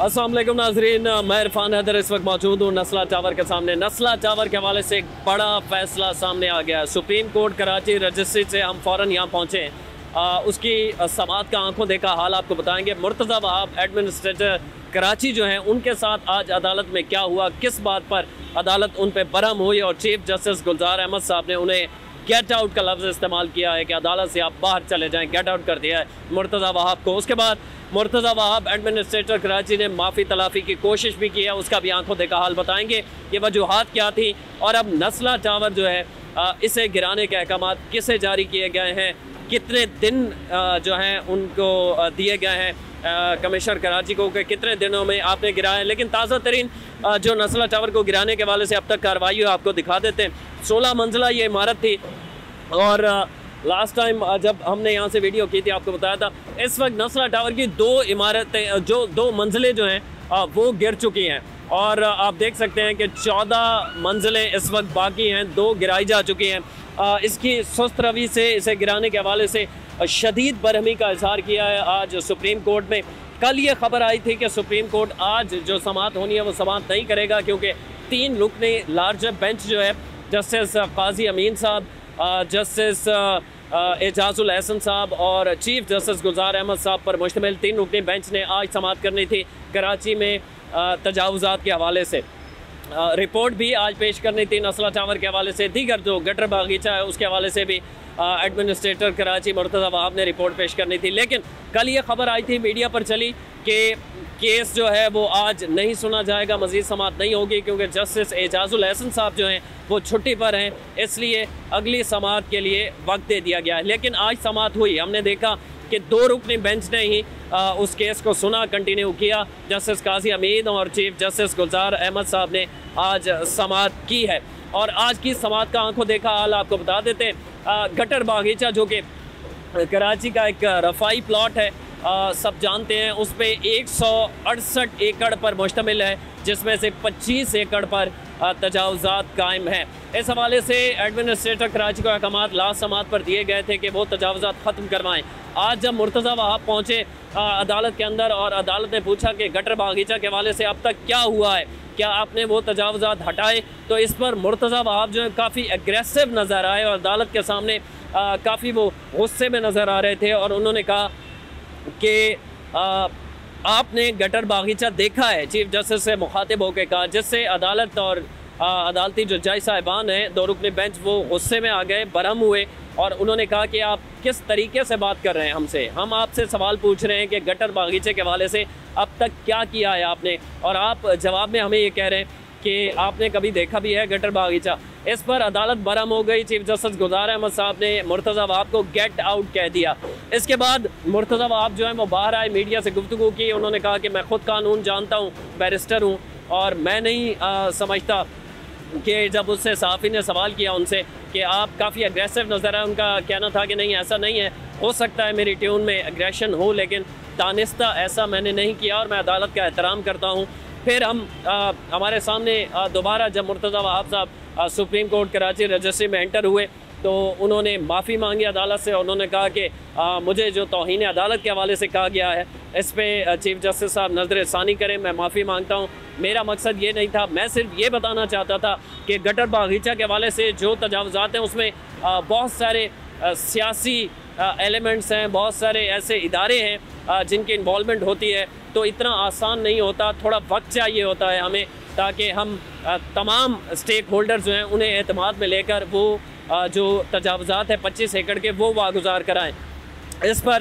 अस्सलाम वालेकुम नाजरीन, मैं इरफान हैदर इस वक्त मौजूद हूँ नस्ला टावर के सामने। नस्ला टावर के हवाले से एक बड़ा फैसला सामने आ गया। सुप्रीम कोर्ट कराची रजिस्ट्री से हम फ़ौरन यहाँ पहुँचे। उसकी समाअत का आंखों देखा हाल आपको बताएंगे। मुर्तज़ा वहाब एडमिनिस्ट्रेटर कराची जो हैं उनके साथ आज अदालत में क्या हुआ, किस बात पर अदालत उन पर बरहम हुई और चीफ जस्टिस गुलजार अहमद साहब ने उन्हें गेट आउट का लफ्ज़ इस्तेमाल किया है कि अदालत से आप बाहर चले जाएं, गेट आउट कर दिया है मुर्तज़ा वहाब को। उसके बाद मुर्तज़ा वहाब एडमिनिस्ट्रेटर कराची ने माफ़ी तलाफ़ी की कोशिश भी की है, उसका भी आंखों देखा हाल बताएंगे कि वजूहात क्या थी और अब नस्ला टावर जो है इसे गिराने के अहकाम किसे जारी किए गए हैं, कितने दिन जो हैं उनको दिए गए हैं कमिश्नर कराची को कि कितने दिनों में आपने गिराया। लेकिन ताज़ा तरीन जो नस्ला टावर को गिराने के वाले से अब तक कार्रवाई हुई आपको दिखा देते हैं। 16 मंजिला ये इमारत थी और लास्ट टाइम जब हमने यहाँ से वीडियो की थी आपको बताया था इस वक्त नस्ला टावर की 2 इमारतें जो 2 मंजिलें जो हैं वो गिर चुकी हैं और आप देख सकते हैं कि 14 मंजिलें इस वक्त बाकी हैं, 2 गिराई जा चुकी हैं। इसकी सुस्त रवि से इसे गिराने के हवाले से शदीद बरहमी का इजहार किया है आज सुप्रीम कोर्ट में। कल ये खबर आई थी कि सुप्रीम कोर्ट आज जो समाअत होनी है वो समाअत नहीं करेगा क्योंकि 3 रुकनी लार्जर बेंच जो है जस्टिस काजी अमीन साहब, जस्टिस एजाजुल एहसन साहब और चीफ जस्टिस गुलजार अहमद साहब पर मुश्तमिल 3 रुकनी बेंच ने आज समाअत करनी थी कराची में तजावुज़ात के हवाले से। रिपोर्ट भी आज पेश करनी थी नस्ला टावर के हवाले से। दीगर जो गटर बागीचा है उसके हवाले से भी एडमिनिस्ट्रेटर कराची मुर्तज़ा वहाब ने रिपोर्ट पेश करनी थी। लेकिन कल ये खबर आई थी, मीडिया पर चली कि केस जो है वो आज नहीं सुना जाएगा, मज़ीद समाअत नहीं होगी क्योंकि जस्टिस एजाजुल एहसन साहब जो हैं वो छुट्टी पर हैं, इसलिए अगली समाअत के लिए वक्त दे दिया गया है। लेकिन आज समाअत हुई, हमने देखा कि 2 रुकनी बेंच ने ही उस केस को सुना, कंटिन्यू किया। जस्टिस काजी अमीन और चीफ जस्टिस गुलजार अहमद साहब ने आज समाअत की है और आज की समाअत का आंखों देखा हाल आपको बता देते हैं। गटर बागीचा जो कि कराची का एक रफ़ाई प्लॉट है, सब जानते हैं, उस पर 168 एकड़ पर मुश्तमिल है जिसमें से 25 एकड़ पर तजावुज़ात कायम हैं। इस हवाले से एडमिनिस्ट्रेटर कराची को अहकाम लास्ट समाअत पर दिए गए थे कि वो तजावुज़ात ख़त्म करवाएं। आज जब मुर्तज़ा वहाब पहुँचे अदालत के अंदर और अदालत ने पूछा कि गटर बागीचा के हवाले से अब तक क्या हुआ है, क्या आपने वो तजावुज़ात हटाए, तो इस पर मुर्तज़ा वहाब जो है काफ़ी एग्रेसिव नज़र आए और अदालत के सामने काफ़ी वो गुस्से में नज़र आ रहे थे और उन्होंने कहा कि आपने गटर बागीचा देखा है। चीफ जस्टिस से मुखातिब होकर कहा, जिससे अदालत और अदालती जो जज साहिबान हैं 2 रुकनी बेंच वो गुस्से में आ गए, बरहम हुए और उन्होंने कहा कि आप किस तरीके से बात कर रहे हैं हमसे, हम आपसे सवाल पूछ रहे हैं कि गटर बागीचे के हवाले से अब तक क्या किया है आपने और आप जवाब में हमें ये कह रहे हैं कि आपने कभी देखा भी है गटर बागीचा। इस पर अदालत बरहम हो गई। चीफ जस्टिस गुलजार अहमद साहब ने मुर्तज़ा वहाब को गेट आउट कह दिया। इसके बाद मुर्तज़ा वहाब जो है वो बाहर आए, मीडिया से गुफ्तगू की। उन्होंने कहा कि मैं ख़ुद कानून जानता हूँ, बैरिस्टर हूँ और मैं नहीं समझता कि जब उससे सहाफ़ी ने सवाल किया उनसे कि आप काफ़ी अग्रेसिव नज़र आए, उनका कहना था कि नहीं ऐसा नहीं है, हो सकता है मेरी ट्यून में एग्रेशन हो लेकिन दानिस्ता ऐसा मैंने नहीं किया और मैं अदालत का एहतराम करता हूँ। फिर हम हमारे सामने दोबारा जब Murtaza Wahab Sahab supreme court Karachi registry में एंटर हुए तो उन्होंने माफ़ी मांगी अदालत से। उन्होंने कहा कि मुझे जो तौहीन अदालत के हवाले से कहा गया है इस पर चीफ जस्टिस साहब नज़र सानी करें, मैं माफ़ी मांगता हूँ, मेरा मकसद ये नहीं था, मैं सिर्फ ये बताना चाहता था कि गटर बागीचा के हवाले से जो तजावुज़ात हैं उसमें बहुत सारे सियासी एलिमेंट्स हैं, बहुत सारे ऐसे इदारे हैं जिनकी इन्वॉल्वमेंट होती है, तो इतना आसान नहीं होता, थोड़ा वक्त चाहिए होता है हमें ताकि हम तमाम स्टेक होल्डर जो हैं उन्हें एतमाद में लेकर वो जो तजावुज़ात है 25 एकड़ के वो वागुजार कराएँ। इस पर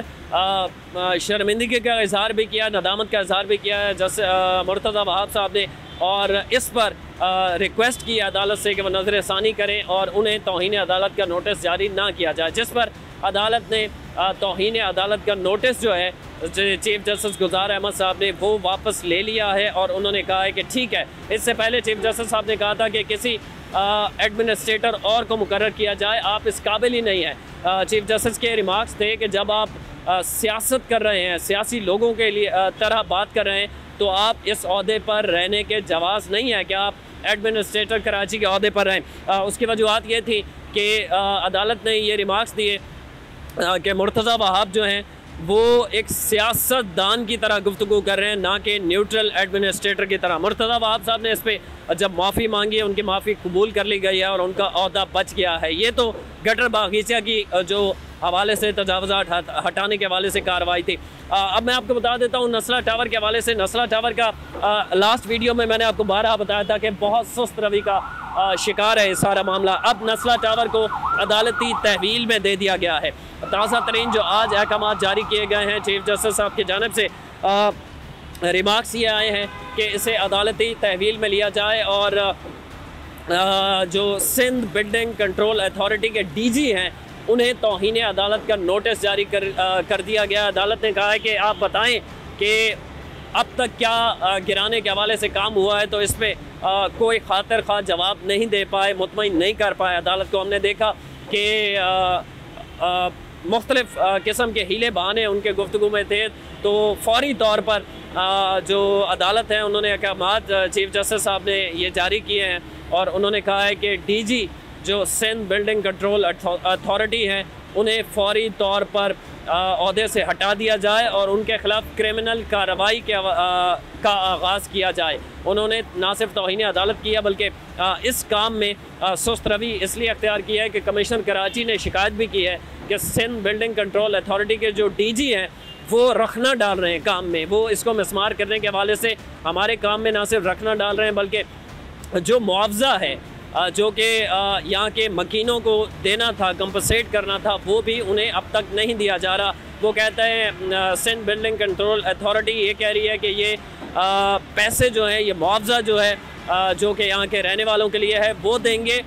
शर्मिंदगी का इजहार भी किया, नदामत का इजहार भी किया है मुर्तज़ा वहाब साहब ने और इस पर रिक्वेस्ट की अदालत से कि वह नज़र सानी करें और उन्हें तौहीन अदालत का नोटिस जारी ना किया जाए, जिस पर अदालत ने तौहीन अदालत का नोटिस जो है चीफ जस्टिस गुलजार अहमद साहब ने वो वापस ले लिया है और उन्होंने कहा है कि ठीक है। इससे पहले चीफ जस्टिस साहब ने कहा था कि किसी एडमिनिस्ट्रेटर और को मुकर्रर किया जाए, आप इस काबिल ही नहीं हैं। चीफ जस्टिस के रिमार्क्स थे कि जब आप सियासत कर रहे हैं, सियासी लोगों के लिए तरह बात कर रहे हैं तो आप इस ओहदे पर रहने के जवाज़ नहीं है कि आप एडमिनिस्ट्रेटर कराची के ओहदे पर रहें। उसकी वजूहत ये थी कि अदालत ने ये रिमार्क्स दिए कि मुर्तज़ा वहाब जो हैं वो एक सियासतदान की तरह गुफ्तगू कर रहे हैं, ना कि न्यूट्रल एडमिनिस्ट्रेटर की तरह। मुर्तज़ा वहाब साहब ने इस पर जब माफ़ी मांगी है, उनकी माफ़ी कबूल कर ली गई है और उनका ओहदा बच गया है। ये तो गटर बागीचा की जो हवाले से तजावज़ात हटाने के हवाले से कार्रवाई थी। अब मैं आपको बता देता हूँ नस्ला टावर के हवाले से। नस्ला टावर का लास्ट वीडियो में मैंने आपको बारहा बताया था कि बहुत सुस्त रवि का शिकार है सारा मामला। अब नस्ला टावर को अदालती तहवील में दे दिया गया है। ताज़ा तरीन जो आज अहकाम जारी किए गए हैं चीफ जस्टिस साहब की जानिब से, रिमार्क्स ये आए हैं कि इसे अदालती तहवील में लिया जाए और जो सिंध बिल्डिंग कंट्रोल अथॉरिटी के डीजी हैं उन्हें तौहीन अदालत का नोटिस जारी कर दिया गया। अदालत ने कहा है कि आप बताएं कि अब तक क्या गिराने के हवाले से काम हुआ है, तो इस पर कोई खातिर खा जवाब नहीं दे पाए, मुतमईन नहीं कर पाए अदालत को। हमने देखा कि मुख्तलिफ किस्म के हीले बहाने उनके गुफ्तगू में थे, तो फौरी तौर पर जो अदालत है उन्होंने अहकामात चीफ जस्टिस साहब ने ये जारी किए हैं और उन्होंने कहा है कि डीजी जो सिंध बिल्डिंग कंट्रोल अथॉरिटी है उन्हें फौरी तौर पर ओहदे से हटा दिया जाए और उनके ख़िलाफ़ क्रिमिनल कार्रवाई का आगाज़ किया जाए। उन्होंने ना सिर्फ तौहीन अदालत किया बल्कि इस काम में सुस्त रवि इसलिए अख्तियार किया है कि कमिश्नर कराची ने शिकायत भी की है कि सिंध बिल्डिंग कंट्रोल अथॉरिटी के जो डीजी हैं वो रखना डाल रहे हैं काम में, वो इसको मिसमार करने के हवाले से हमारे काम में ना सिर्फ रखना डाल रहे हैं बल्कि जो मुआवजा है जो कि यहाँ के मकीनों को देना था, कंपनसेट करना था, वो भी उन्हें अब तक नहीं दिया जा रहा। वो कहते हैं सिंध बिल्डिंग कंट्रोल अथॉरिटी ये कह रही है कि ये पैसे जो हैं, ये मुआवजा जो है जो कि यहाँ के रहने वालों के लिए है वो देंगे,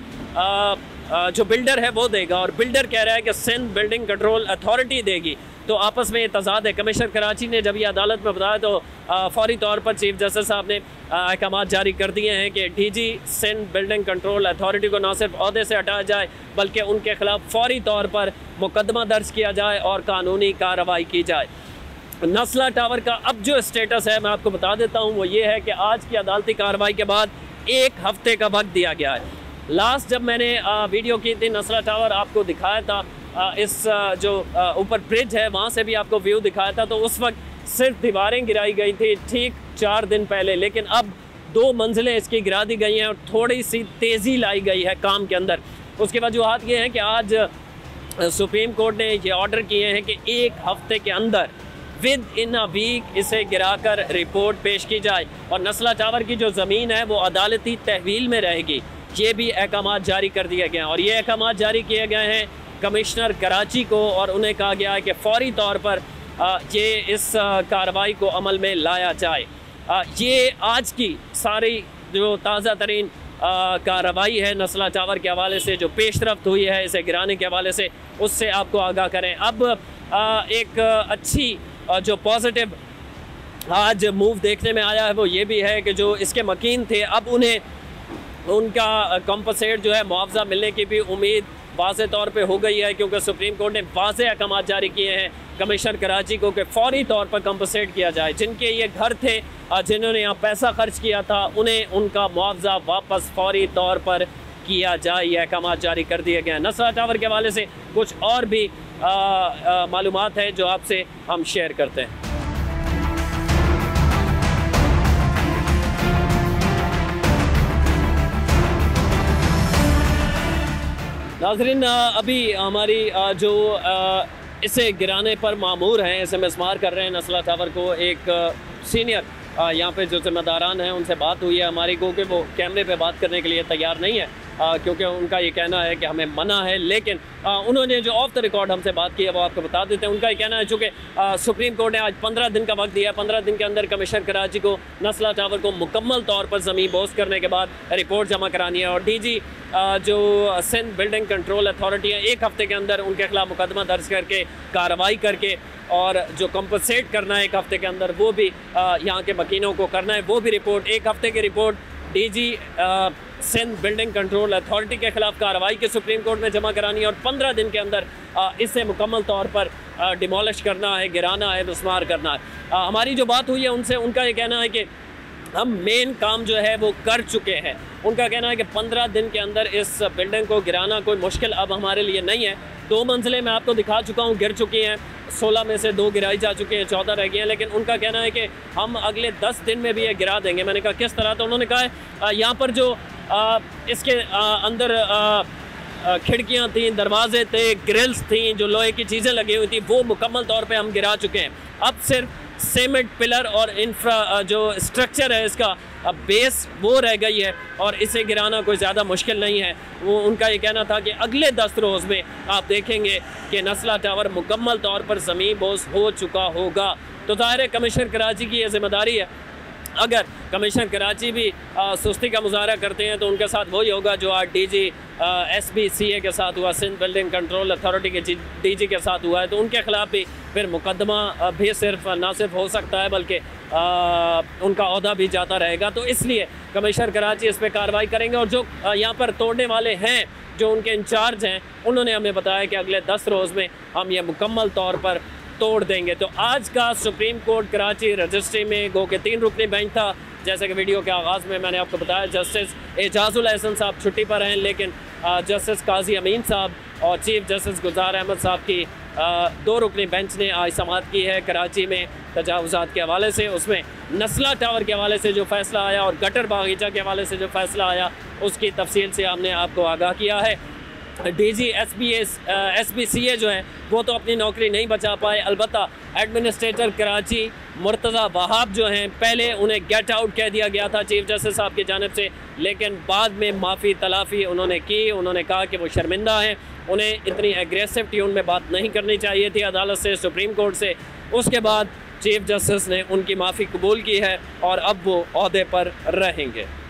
जो बिल्डर है वो देगा, और बिल्डर कह रहा है कि सिंध बिल्डिंग कंट्रोल अथॉरिटी देगी। तो आपस में तजाद है। कमिश्नर कराची ने जब ये अदालत में बताया तो फौरी तौर पर चीफ जस्टिस साहब ने अहकाम जारी कर दिए हैं कि DG Sindh building control authority को न सिर्फ ओहदे से हटाया जाए बल्कि उनके खिलाफ फौरी तौर पर मुकदमा दर्ज किया जाए और कानूनी कार्रवाई की जाए। नस्ला टावर का अब जो स्टेटस है मैं आपको बता देता हूँ, वो ये है कि आज की अदालती कार्रवाई के बाद 1 हफ्ते का वक्त दिया गया है। लास्ट जब मैंने वीडियो की थी नस्ला टावर आपको दिखाया था, इस जो ऊपर ब्रिज है वहाँ से भी आपको व्यू दिखाया था, तो उस वक्त सिर्फ दीवारें गिराई गई थी ठीक 4 दिन पहले, लेकिन अब 2 मंजिलें इसकी गिरा दी गई हैं और थोड़ी सी तेज़ी लाई गई है काम के अंदर। उसकी वजूहत ये हैं कि आज सुप्रीम कोर्ट ने ये ऑर्डर किए हैं कि 1 हफ्ते के अंदर विद इन अ वीक इसे गिराकर रिपोर्ट पेश की जाए और नस्ला टावर की जो ज़मीन है वो अदालती तहवील में रहेगी। ये भी अहकाम जारी कर दिए गए हैं और ये अहकाम जारी किए गए हैं कमिश्नर कराची को और उन्हें कहा गया है कि फौरी तौर पर ये इस कार्रवाई को अमल में लाया जाए। ये आज की सारी जो ताज़ा तरीन कार्रवाई है नस्ला टावर के हवाले से, जो पेशरफ्त हुई है इसे गिराने के हवाले से, उससे आपको आगाह करें। अब एक अच्छी जो पॉजिटिव आज मूव देखने में आया है वो ये भी है कि जो इसके मकीन थे अब उन्हें उनका कंपनसेट जो है मुआवजा मिलने की भी उम्मीद वाज़े तौर पे हो गई है, क्योंकि सुप्रीम कोर्ट ने वाज़े अहकाम जारी किए हैं कमिश्नर कराची को कि फौरी तौर पर कंपनसेट किया जाए। जिनके ये घर थे, जिन्होंने यहाँ पैसा खर्च किया था, उन्हें उनका मुआवजा वापस फौरी तौर पर किया जाए। ये अहकाम जारी कर दिए गए हैं। नस्ला टावर के हवाले से कुछ और भी मालूमात है जो आपसे हम शेयर करते हैं। नाज़रीन, अभी हमारी जो इसे गिराने पर मामूर हैं, इसे मिसमार कर रहे हैं नस्ला टावर को, एक सीनियर यहाँ पे जो जिम्मेदारान हैं उनसे बात हुई है हमारी को कि वो कैमरे पे बात करने के लिए तैयार नहीं है, क्योंकि उनका ये कहना है कि हमें मना है। लेकिन उन्होंने जो ऑफ द रिकॉर्ड हमसे बात की है वो आपको बता देते हैं। उनका ये कहना है चूँकि सुप्रीम कोर्ट ने आज 15 दिन का वक्त दिया, 15 दिन के अंदर कमिश्नर कराची को नस्ला टावर को मुकम्मल तौर पर ज़मीन बोस करने के बाद रिपोर्ट जमा करानी है और डीजी जो सिंध बिल्डिंग कंट्रोल अथॉरिटी है 1 हफ्ते के अंदर उनके खिलाफ मुकदमा दर्ज करके कार्रवाई करके और जो कंपनसेट करना है 1 हफ्ते के अंदर वो भी यहाँ के मकीनों को करना है। वो भी रिपोर्ट 1 हफ्ते की report DG Sindh building control authority के खिलाफ कार्रवाई के सुप्रीम कोर्ट में जमा करानी है और 15 दिन के अंदर इसे मुकम्मल तौर पर डिमोलिश करना है, गिराना है, मिसमार करना है। हमारी जो बात हुई है उनसे, उनका ये कहना है कि हम मेन काम जो है वो कर चुके हैं। उनका कहना है कि 15 दिन के अंदर इस बिल्डिंग को गिराना कोई मुश्किल अब हमारे लिए नहीं है। 2 मंजिलें मैं आपको दिखा चुका हूँ गिर चुकी हैं, 16 में से 2 गिराई जा चुकी हैं, 14 रह गई हैं, लेकिन उनका कहना है कि हम अगले 10 दिन में भी ये गिरा देंगे। मैंने कहा किस तरह? तो उन्होंने कहा है यहाँ पर जो इसके अंदर खिड़कियाँ थी, दरवाजे थे, ग्रिल्स थी, जो लोहे की चीज़ें लगी हुई थी, वो मुकम्मल तौर पे हम गिरा चुके हैं। अब सिर्फ सीमेंट पिलर और इंफ्रा जो स्ट्रक्चर है इसका बेस वो रह गई है और इसे गिराना कोई ज़्यादा मुश्किल नहीं है। वो उनका ये कहना था कि अगले 10 रोज़ में आप देखेंगे कि नस्ला टावर मुकम्मल तौर पर ज़मीन बोस हो चुका होगा। तो ज़ाहिर है कमिश्नर कराची की ये जिम्मेदारी है। अगर कमिश्नर कराची भी सुस्ती का मुजाहरा करते हैं तो उनके साथ वही होगा जो आज DG SBCA के साथ हुआ, सिंध बिल्डिंग कंट्रोल अथॉरिटी के DG के साथ हुआ है। तो उनके ख़िलाफ़ भी फिर मुकदमा भी ना सिर्फ हो सकता है बल्कि उनका ओहदा भी जाता रहेगा। तो इसलिए कमिश्नर कराची इस पर कार्रवाई करेंगे और जो यहाँ पर तोड़ने वाले हैं, जो उनके इंचार्ज हैं, उन्होंने हमें बताया कि अगले 10 रोज़ में हम ये मुकम्मल तौर पर तोड़ देंगे। तो आज का सुप्रीम कोर्ट कराची रजिस्ट्री में गो के 3 रुकनी बेंच था। जैसे कि वीडियो के आगाज़ में मैंने आपको बताया, जस्टिस एजाजुल एहसन साहब छुट्टी पर हैं, लेकिन जस्टिस काजी अमीन साहब और चीफ जस्टिस गुलजार अहमद साहब की 2 रुकनी बेंच ने आज समाअत की है कराची में तजावुज़ात के हवाले से। उसमें नस्ला टावर के हवाले से जो फ़ैसला आया और गटर बागीचा के हवाले से जो फ़ैसला आया उसकी तफसील से हमने आपको आगाह किया है। DG SBCA जो है वो तो अपनी नौकरी नहीं बचा पाए, अलबत्ता एडमिनिस्ट्रेटर कराची मुर्तज़ा वहाब जो हैं, पहले उन्हें गेट आउट कह दिया गया था चीफ जस्टिस साहब की जानिब से, लेकिन बाद में माफ़ी तलाफ़ी उन्होंने की। उन्होंने कहा कि वो शर्मिंदा हैं, उन्हें इतनी एग्रेसिव ट्यून में बात नहीं करनी चाहिए थी अदालत से, सुप्रीम कोर्ट से। उसके बाद चीफ जस्टिस ने उनकी माफ़ी कबूल की है और अब वो ओहदे पर रहेंगे।